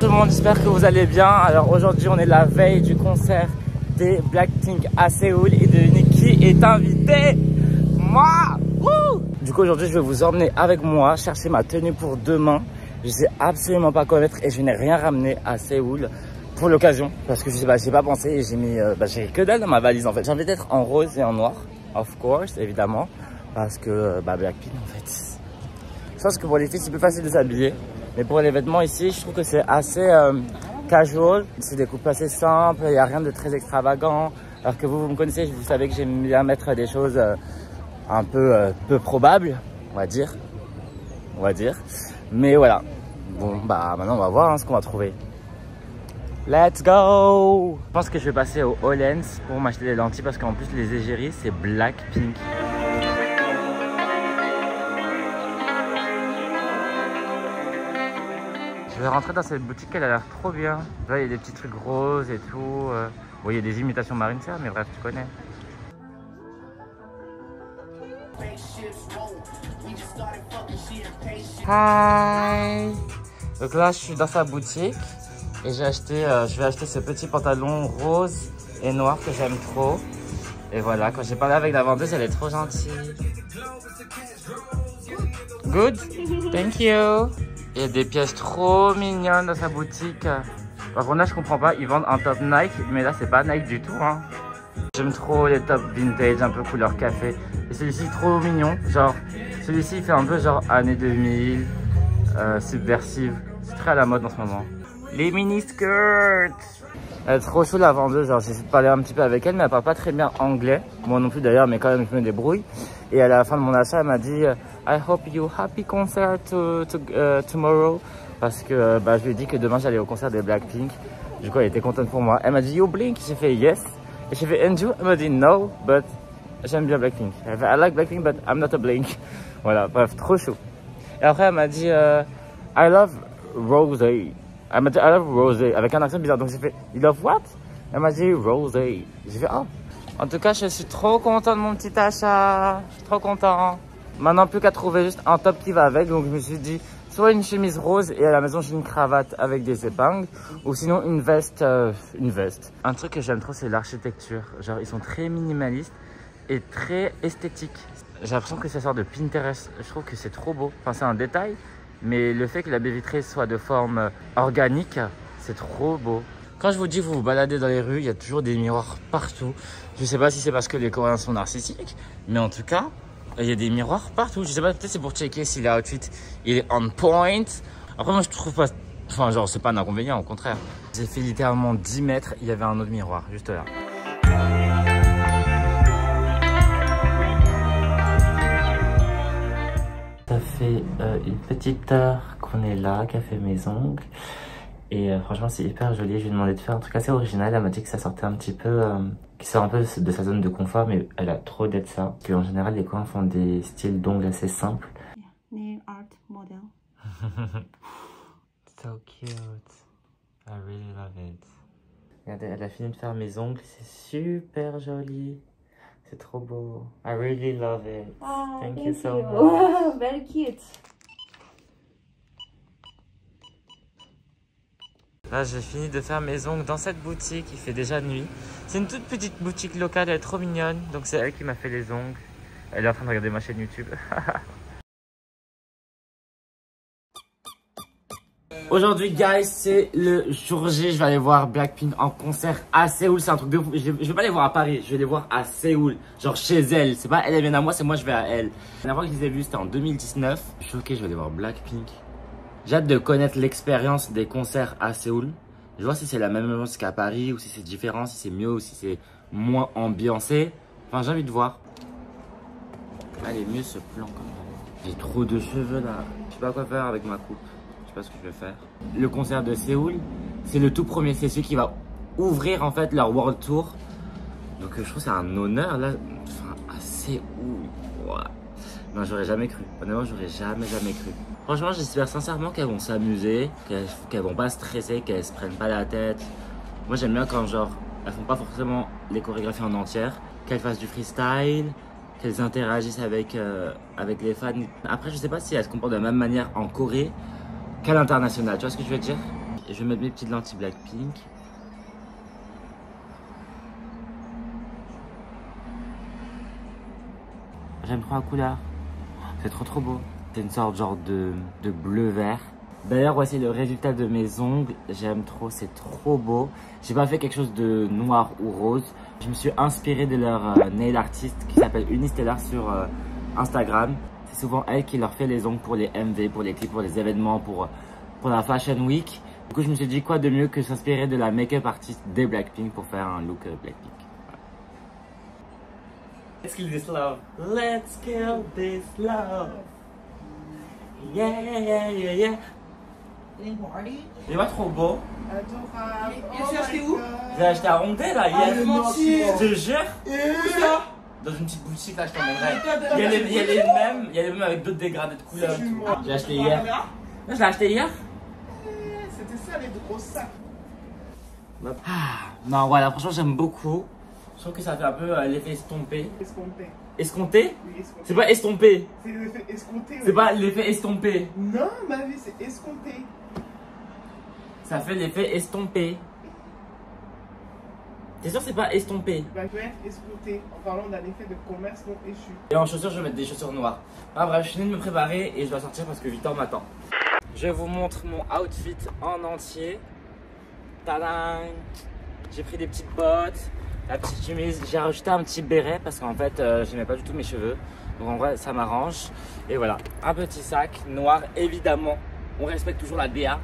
tout le monde, j'espère que vous allez bien. Alors aujourd'hui on est la veille du concert des Blackpink à Séoul et devinez qui est invité? Moi. Wouh. Du coup aujourd'hui je vais vous emmener avec moi chercher ma tenue pour demain. Je sais absolument pas quoi mettre et je n'ai rien ramené à Séoul pour l'occasion parce que je sais pas, j'ai pas pensé et j'ai mis j'ai que dalle dans ma valise en fait. J'ai envie d'être en rose et en noir, of course, évidemment, parce que Blackpink en fait. Je pense que pour les filles c'est plus facile de s'habiller, mais pour les vêtements ici je trouve que c'est assez casual. C'est des coupes assez simples, il n'y a rien de très extravagant. Alors que vous me connaissez, vous savez que j'aime bien mettre des choses un peu peu probables, on va dire. Mais voilà. Bon bah maintenant on va voir ce qu'on va trouver. Let's go! Je pense que je vais passer au Holens pour m'acheter des lentilles parce qu'en plus les égéries c'est Blackpink. Je vais rentrer dans cette boutique, elle a l'air trop bien. Là il y a des petits trucs roses et tout. Bon, il y a des imitations Marine Serre, mais bref tu connais. Hi! Donc là je suis dans sa boutique. Et j'ai acheté, je vais acheter ce petit pantalon rose et noir que j'aime trop. Et voilà, quand j'ai parlé avec la vendeuse, elle est trop gentille. Good? Thank you. Il y a des pièces trop mignonnes dans sa boutique. Par contre là, je comprends pas, ils vendent un top Nike, mais là c'est pas Nike du tout, hein. J'aime trop les tops vintage, un peu couleur café. Et celui-ci trop mignon, genre, celui-ci il fait un peu genre années 2000, subversive. C'est très à la mode en ce moment. Les mini-skirts. Elle est trop chou la vendeuse, genre j'essaie de parler un petit peu avec elle mais elle parle pas très bien anglais. Moi non plus d'ailleurs mais quand même je me débrouille. Et à la fin de mon achat elle m'a dit I hope you happy concert tomorrow. Parce que je lui ai dit que demain j'allais au concert des Blackpink. Du coup elle était contente pour moi. Elle m'a dit you Blink, j'ai fait yes. Et j'ai fait and you, elle m'a dit no but j'aime bien Blackpink. Elle fait I like Blackpink but I'm not a Blink. Voilà bref trop chou. Et après elle m'a dit I love Rosé. Elle m'a dit I love Rosé avec un accent bizarre. Donc j'ai fait you love what? Elle m'a dit Rosé. J'ai fait oh. En tout cas je suis trop content de mon petit achat. Je suis trop content. Maintenant plus qu'à trouver juste un top qui va avec. Donc je me suis dit soit une chemise rose et à la maison j'ai une cravate avec des épingles. Ou sinon une veste. Un truc que j'aime trop c'est l'architecture. Genre ils sont très minimalistes et très esthétiques. J'ai l'impression que ça sort de Pinterest. Je trouve que c'est trop beau. Enfin c'est un détail. Mais le fait que la baie vitrée soit de forme organique, c'est trop beau. Quand je vous dis que vous vous baladez dans les rues, il y a toujours des miroirs partout. Je sais pas si c'est parce que les Coréens sont narcissiques, mais en tout cas, il y a des miroirs partout. Je sais pas, peut-être c'est pour checker si l'outfit il est on point. Après moi je trouve pas, enfin genre c'est pas un inconvénient, au contraire. J'ai fait littéralement 10 mètres, il y avait un autre miroir, juste là. Ça fait une petite heure qu'on est là, qu'a fait mes ongles. Et franchement, c'est hyper joli. Je lui ai demandé de faire un truc assez original. Elle m'a dit que ça sortait un petit peu, qui sort un peu de sa zone de confort, mais elle a trop d'être ça. Parce qu'en général, les Coréens font des styles d'ongles assez simples. Yeah, nail art model. So cute. I really love it. Regardez, elle a fini de faire mes ongles. C'est super joli. C'est trop beau. I really love it. Ah, thank you so much. Very cute. Là, j'ai fini de faire mes ongles dans cette boutique. Il fait déjà nuit. C'est une toute petite boutique locale. Elle est trop mignonne. Donc, c'est elle qui m'a fait les ongles. Elle est en train de regarder ma chaîne YouTube. Aujourd'hui, guys, c'est le jour J. Je vais aller voir Blackpink en concert à Séoul. C'est un truc de fou. Je vais pas les voir à Paris. Je vais les voir à Séoul. Genre chez elle. C'est pas elle vient à moi, c'est moi je vais à elle. La dernière fois que je les ai vus, c'était en 2019. Je suis ok, je vais aller voir Blackpink. J'ai hâte de connaître l'expérience des concerts à Séoul. Je vois si c'est la même chose qu'à Paris ou si c'est différent, si c'est mieux ou si c'est moins ambiancé. Enfin, j'ai envie de voir. Elle est mieux ce plan quand même. J'ai trop de cheveux là. Je sais pas quoi faire avec ma coupe. Je sais pas ce que je vais faire. Le concert de Séoul, c'est le tout premier. C'est celui qui va ouvrir en fait leur World Tour. Donc je trouve que c'est un honneur là. Enfin, à Séoul. Wow. Non, j'aurais jamais cru. Honnêtement, j'aurais jamais cru. Franchement, j'espère sincèrement qu'elles vont s'amuser, qu'elles vont pas stresser, qu'elles se prennent pas la tête. Moi, j'aime bien quand genre, elles font pas forcément les chorégraphies en entière, qu'elles fassent du freestyle, qu'elles interagissent avec les fans. Après, je sais pas si elles se comportent de la même manière en Corée qu'à l'international. Tu vois ce que je veux dire? et je vais mettre mes petites lentilles Blackpink. J'aime trop la couleur. C'est trop beau. C'est une sorte genre de bleu-vert. D'ailleurs, voici le résultat de mes ongles. J'aime trop, c'est trop beau. J'ai pas fait quelque chose de noir ou rose. Je me suis inspiré de leur nail artiste qui s'appelle Unistellar sur Instagram. C'est souvent elle qui leur fait les ongles pour les MV, pour les clips, pour les événements, pour la Fashion Week. Du coup, je me suis dit quoi de mieux que s'inspirer de la make-up artiste des Blackpink pour faire un look Blackpink. Let's kill this love. Let's kill this love. Yeah, yeah, yeah, yeah. Il est pas trop beau. Il s'est acheté où? J'ai acheté à Hongdae là hier. Je te jure. Où ça? Dans une petite boutique là, je t'emmènerai. Il y a les mêmes avec d'autres dégradés de couleurs. J'ai acheté hier. Je l'ai acheté hier. C'était ça les gros sacs. Non, voilà, franchement, j'aime beaucoup. Je trouve que ça fait un peu l'effet estompé. Escompté. Escompté? Oui, escompté. C'est pas estompé. C'est l'effet escompté. C'est pas l'effet estompé. Non, ma vie, c'est escompté. Ça fait l'effet estompé. T'es sûr que c'est pas estompé? Bah, je vais être escompté en parlant d'un effet de commerce non échu. Et en chaussures, je vais mettre des chaussures noires. Ah bref, je suis venu de me préparer et je dois sortir parce que Victor m'attend. Je vous montre mon outfit en entier. Tadam! J'ai pris des petites bottes, la petite chemise. J'ai rajouté un petit béret parce qu'en fait, j'aimais pas du tout mes cheveux. Donc en vrai, ça m'arrange. Et voilà, un petit sac noir, évidemment. On respecte toujours la DA.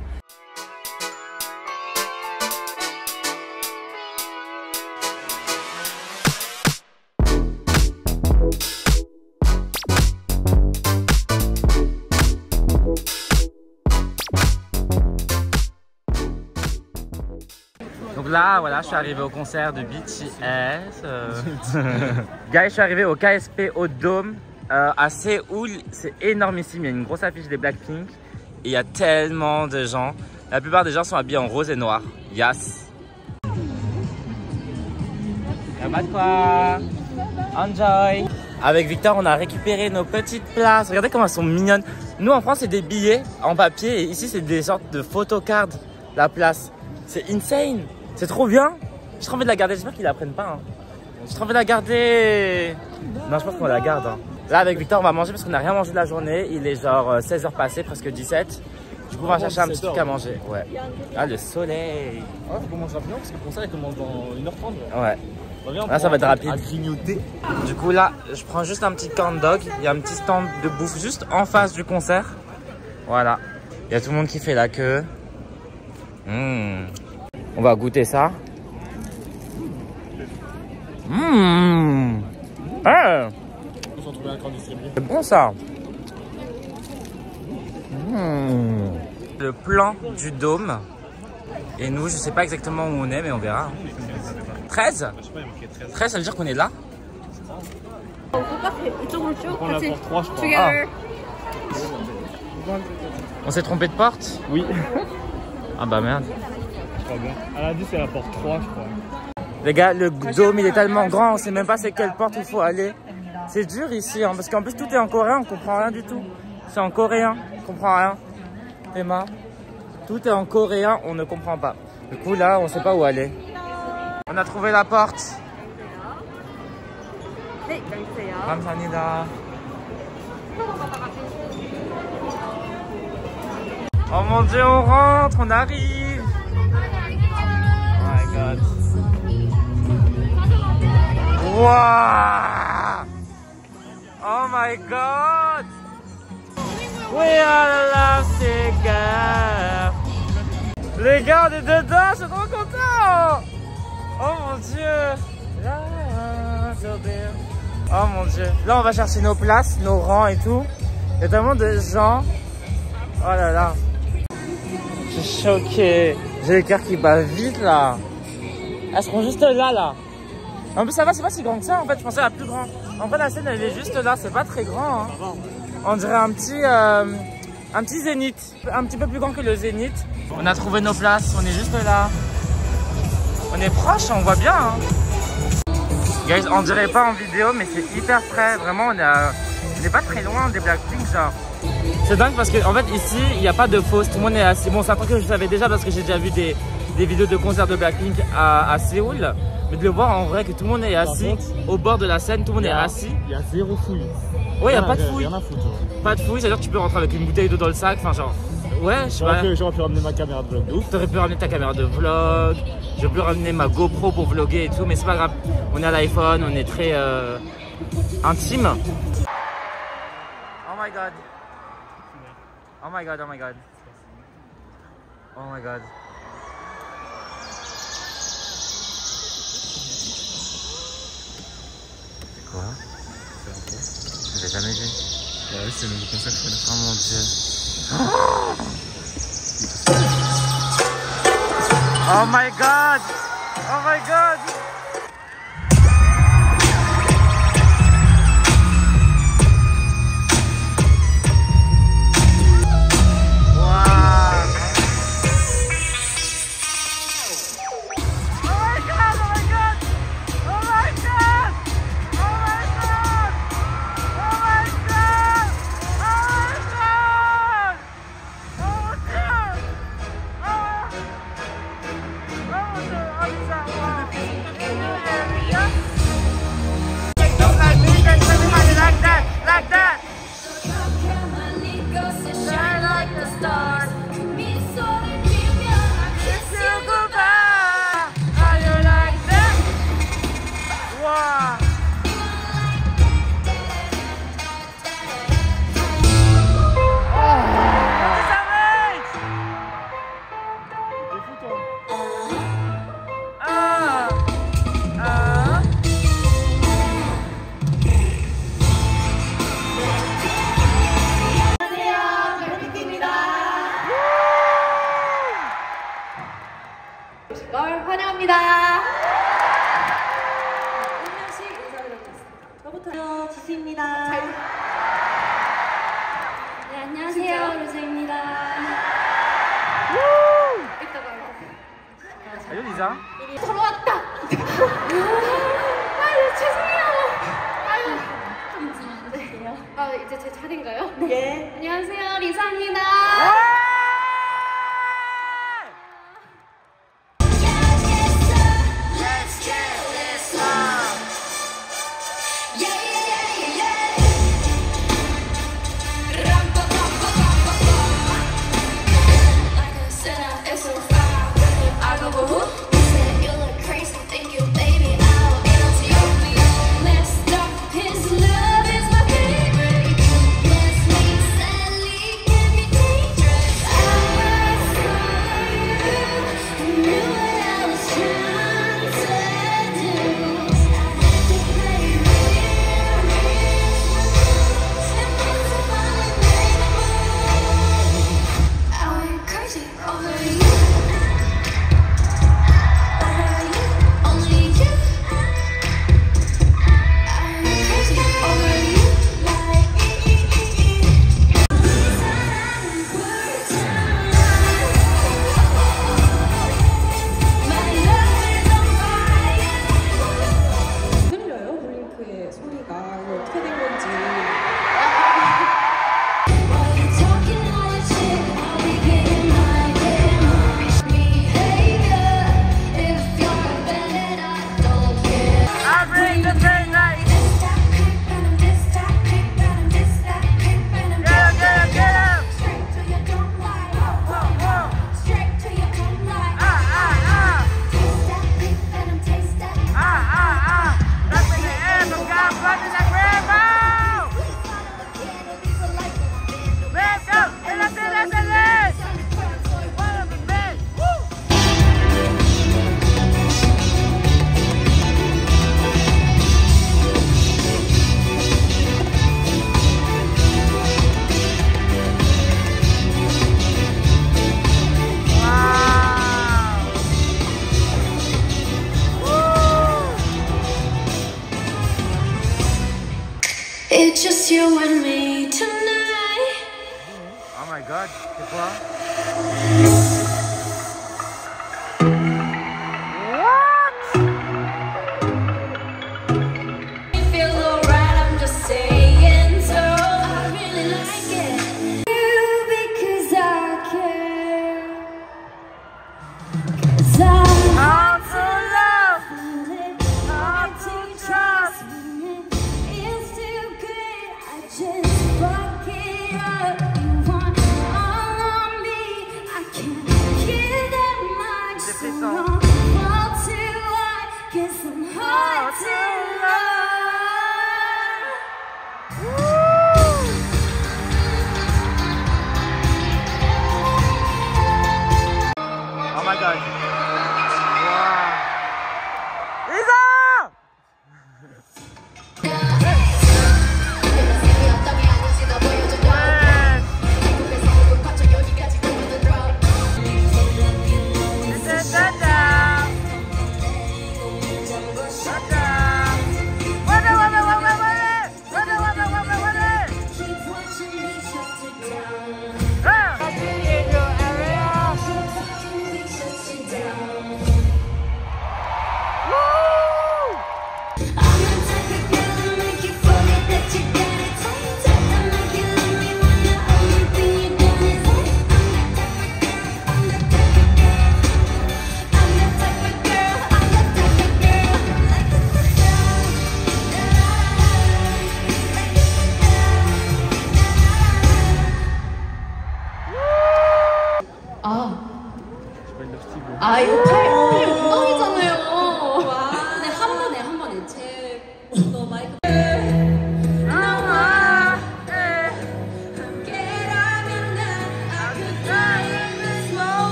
Donc là, voilà, je suis arrivé au concert de BTS. Guys, je suis arrivé au KSP au Dôme à Séoul. C'est énormissime. Il y a une grosse affiche des Blackpink. Et il y a tellement de gens. La plupart des gens sont habillés en rose et noir. Yes. Y'a pas de quoi. Enjoy. Avec Victor, on a récupéré nos petites places. Regardez comment elles sont mignonnes. Nous, en France, c'est des billets en papier. Et ici, c'est des sortes de photocards, la place. C'est insane. C'est trop bien. J'ai trop envie de la garder. J'espère qu'ils la prennent pas. Hein. J'ai trop envie de la garder. Non, je pense qu'on la garde. Hein. Là, avec Victor, on va manger parce qu'on n'a rien mangé de la journée. Il est genre 16h passé, presque 17. Du coup, on va chercher un petit truc à manger. Ouais. Ah, le soleil. Ah, faut qu'on mange rapidement parce que le concert il commence dans 1h30. Ouais. Là, ça va être rapide. Du coup, là, je prends juste un petit corn dog. Il y a un petit stand de bouffe juste en face du concert. Voilà. Il y a tout le monde qui fait la queue. On va goûter ça. C'est bon ça. Le plan du Dôme. Et nous, je sais pas exactement où on est, mais on verra. 13 13, ça veut dire qu'on est là. On la porte 3, je crois. Ah. On s'est trompé de porte? Oui. Ah bah merde. Je crois bien. Elle a dit c'est la porte 3, je crois. Les gars, le Dôme il est tellement grand, on sait même pas c'est quelle porte il faut aller. C'est dur ici, hein, parce qu'en plus tout est en coréen, on comprend rien du tout. C'est en coréen, on comprend rien. Emma, tout est en coréen, on ne comprend pas. Du coup là, on sait pas où aller. On a trouvé la porte. 감사합니다. Oh mon dieu, on rentre, on arrive. Oh my god. Wow. Oh my god. We are the last girl. Les gars, on est dedans, je suis trop content. Oh mon dieu. Oh mon dieu. Là, on va chercher nos places, nos rangs et tout. Il y a tellement de gens. Oh là là. Je suis choqué. J'ai le cœur qui bat vite là. Elles seront juste là. En plus, ça va, c'est pas si grand que ça. En fait, je pensais à la plus grande. En fait, la scène, elle est juste là. C'est pas très grand. Hein. On dirait un petit zénith. Un petit peu plus grand que le zénith. On a trouvé nos places. On est juste là. On est proche, on voit bien. Hein. Guys, on dirait pas en vidéo, mais c'est hyper près. Vraiment, on est à On n'est pas très loin des Blackpink, genre. C'est dingue parce qu'en fait ici il n'y a pas de fausse, tout le monde est assis. Bon, c'est un truc que je savais déjà parce que j'ai déjà vu des vidéos de concerts de Blackpink à Séoul. Mais de le voir en vrai que tout le monde est assis au bord de la scène, tout le monde est assis. Il y a zéro fouille. Ouais, il n'y a pas de fouille. Rien à foutre. Pas de fouille, c'est-à-dire que tu peux rentrer avec une bouteille d'eau dans le sac, enfin genre. Ouais, je sais pas. J'aurais pu ramener ma caméra de vlog de ouf. T'aurais pu ramener ta caméra de vlog, j'aurais pu ramener ma GoPro pour vlogger et tout, mais c'est pas grave. On est à l'iPhone, on est très intime. Oh my god. Oh my god, oh my god. Oh my god. C'est quoi? Je l'ai jamais vu. Ouais, c'est le nouveau concept. Oh mon dieu. Oh my god! Oh my god! 환영합니다. 한명씩 인사를 드리겠습니다. 저부터 지수입니다. 네, 안녕하세요. 루즈입니다. 이따가 Salut Lisa. 돌아왔다. 아유, 죄송해요. 아유, 괜찮으세요? 아, 이제 제 차례인가요? 네. 안녕하세요, 리사입니다. It's just you and me tonight. Oh my god, c'est quoi? It feels alright, I'm just saying so.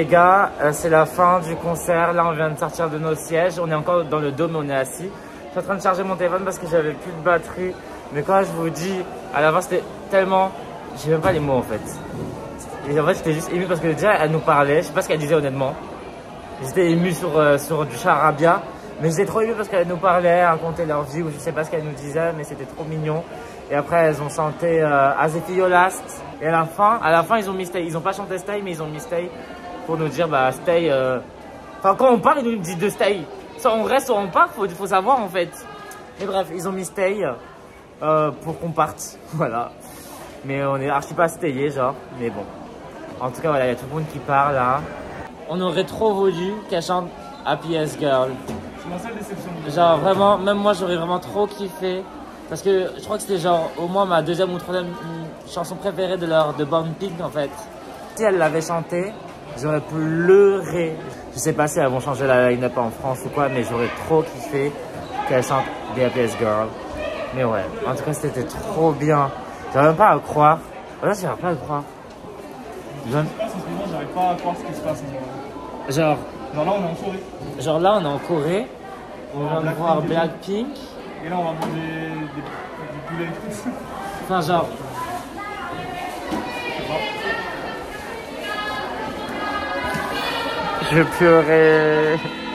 les gars, c'est la fin du concert. Là, on vient de sortir de nos sièges. On est encore dans le dôme, on est assis. Je suis en train de charger mon téléphone parce que j'avais plus de batterie. Mais quand je vous dis, à la fin, c'était tellement... J'ai même pas les mots en fait. Et en fait, j'étais juste ému parce que déjà, elle nous parlait. Je sais pas ce qu'elle disait honnêtement. J'étais ému sur du charabia. Mais j'étais trop ému parce qu'elle nous parlait, elle racontait leur vie ou je sais pas ce qu'elle nous disait, mais c'était trop mignon. Et après, elles ont chanté As If You Last. Et à la fin, ils ont mis Stay. Ils ont pas chanté Stay, mais ils ont mis Stay pour nous dire, bah, Stay. Enfin, quand on part, ils nous disent de Stay. Soit on reste, soit on part, faut savoir en fait. Mais bref, ils ont mis Stay pour qu'on parte. Voilà. Mais on est archi pas stayé, genre. Mais bon. En tout cas, voilà, il y a tout le monde qui part là. On aurait trop voulu qu'elle chante Happiest Girl. C'est ma seule déception. Genre vraiment, même moi j'aurais vraiment trop kiffé. Parce que je crois que c'était genre au moins ma deuxième ou troisième chanson préférée de Born Pink en fait. Si elle l'avait chanté, j'aurais pleuré. Je sais pas si elles vont changer la line-up en France ou quoi, mais j'aurais trop kiffé qu'elle chante The Happiest Girl. Mais ouais, en tout cas c'était trop bien. J'arrive même pas à croire. Là j'arrive pas à croire. J'arrive pas à croire ce qui se passe en ce moment. Genre Là on est en Corée. Genre là on est en Corée. On vient de voir Blackpink. Et là on va manger des poulets et tout. Enfin genre... Je vais pleurer.